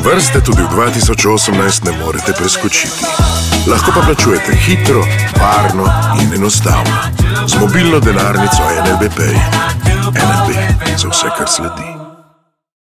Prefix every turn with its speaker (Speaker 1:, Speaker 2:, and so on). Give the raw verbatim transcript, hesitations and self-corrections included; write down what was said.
Speaker 1: Vrste tudi v dva tisoč osemnajst ne morete preskočiti. Lahko pa plačujete hitro, varno in enostavno. Z mobilno denarnico N L B Pay. N L B za vse, kar sledi.